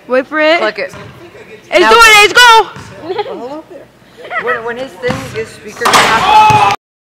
Wait for it. Click it. It's doing it. It's go. When his thing, his speaker.